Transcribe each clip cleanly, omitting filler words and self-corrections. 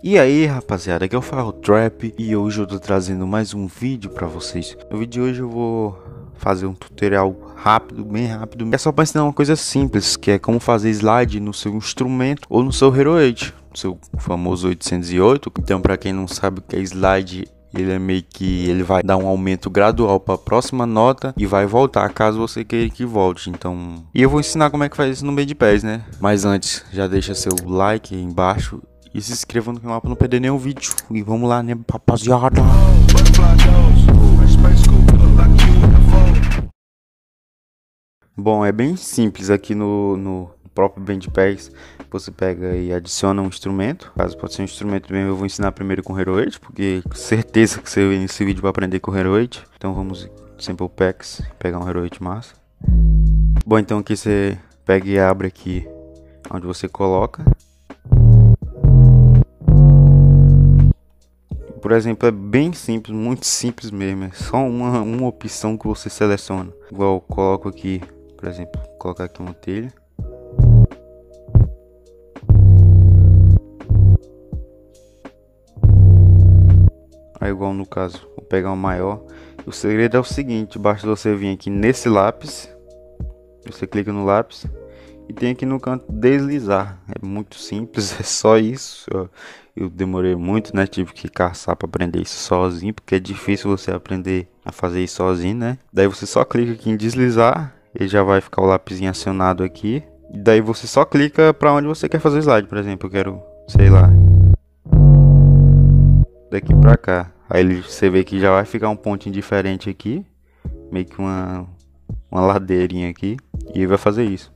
E aí rapaziada, aqui é o Farro Trap e hoje eu tô trazendo mais um vídeo pra vocês. No vídeo de hoje eu vou fazer um tutorial rápido, bem rápido. É só pra ensinar uma coisa simples, que é como fazer slide no seu instrumento ou no seu Hero 8, no seu famoso 808. Então pra quem não sabe o que é slide, ele é meio que ele vai dar um aumento gradual para a próxima nota e vai voltar caso você queira que volte. Então, e eu vou ensinar como é que faz isso no Bandpass, né? Mas antes, já deixa seu like aí embaixo e se inscreva no canal para não perder nenhum vídeo. E vamos lá, né, rapaziada? Bom, é bem simples aqui no próprio Bandpass. Você pega e adiciona um instrumento. Caso pode ser um instrumento mesmo, eu vou ensinar primeiro com Hero 8, porque certeza que você veio nesse vídeo para aprender com Hero 8. Então vamos Simple Packs, pegar um Hero 8 massa. Bom, então aqui você pega e abre aqui onde você coloca. Por exemplo, é bem simples, muito simples mesmo. É só uma opção que você seleciona. Igual eu coloco aqui, por exemplo, colocar aqui uma telha. Aí, igual no caso, vou pegar um maior. O segredo é o seguinte: basta você vir aqui nesse lápis, você clica no lápis e tem aqui no canto deslizar. É muito simples, é só isso. Eu demorei muito, né? Tive que caçar para aprender isso sozinho, porque é difícil você aprender a fazer isso sozinho, né? Daí você só clica aqui em deslizar, ele já vai ficar o lapisinho acionado aqui. E daí você só clica para onde você quer fazer o slide. Por exemplo, eu quero, sei lá, daqui pra cá. Aí você vê que já vai ficar um pontinho diferente aqui, meio que uma ladeirinha aqui, e ele vai fazer isso.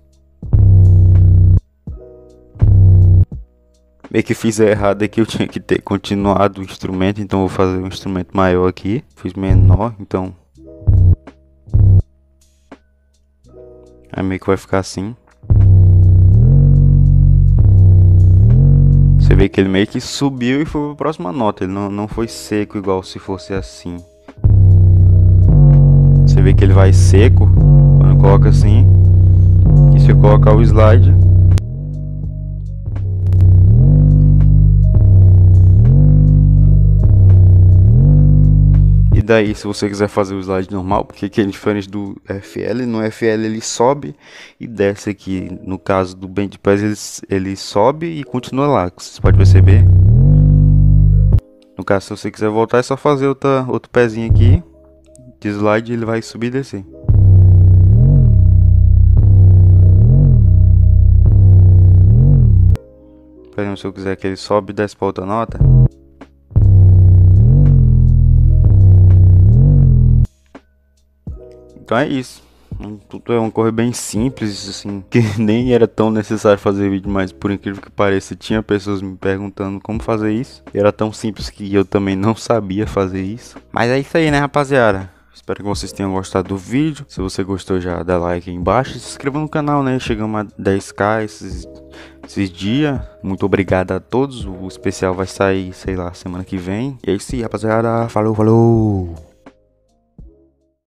Meio que fiz errado aqui, eu tinha que ter continuado o instrumento, então vou fazer um instrumento maior aqui. Fiz menor, então aí meio que vai ficar assim. Você vê que ele meio que subiu e foi para a próxima nota. Ele não foi seco igual se fosse assim. Você vê que ele vai seco quando coloca assim. E se eu colocar o slide, e daí se você quiser fazer o slide normal, porque aqui é diferente do FL. No FL ele sobe e desce aqui. No caso do Bandpass ele sobe e continua lá, vocês podem perceber. No caso, se você quiser voltar, é só fazer outro pezinho aqui de slide, ele vai subir e descer. Por exemplo, se eu quiser que ele sobe e desce para outra nota, então é isso. Tudo é uma coisa bem simples, assim, que nem era tão necessário fazer vídeo, mas por incrível que pareça, tinha pessoas me perguntando como fazer isso. E era tão simples que eu também não sabia fazer isso. Mas é isso aí, né, rapaziada? Espero que vocês tenham gostado do vídeo. Se você gostou, já dá like aí embaixo e se inscreva no canal, né? Chegamos a 10k esses dias. Muito obrigado a todos. O especial vai sair, sei lá, semana que vem. E é isso aí, rapaziada. Falou, falou!